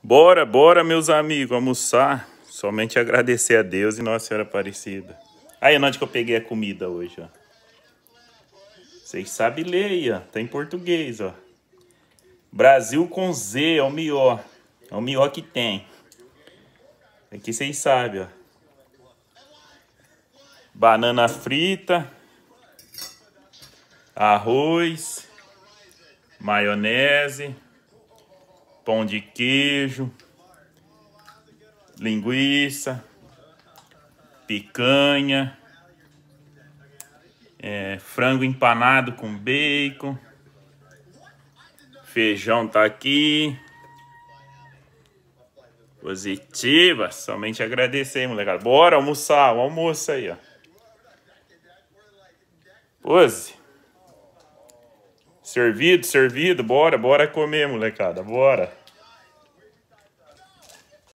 Bora, bora, meus amigos, almoçar. Somente agradecer a Deus e Nossa Senhora Aparecida. Aí, onde que eu peguei a comida hoje, ó. Vocês sabem ler aí, ó. Tá em português, ó. Brasil com Z, é o melhor. É o melhor que tem. Aqui vocês sabem, ó. Banana frita. Arroz. Maionese. Pão de queijo. Linguiça. Picanha. Frango empanado com bacon. Feijão tá aqui. Positiva. Somente agradecer, molecada. Bora almoçar. O almoço aí, ó. Pose. Servido, servido. Bora, bora comer, molecada. Bora.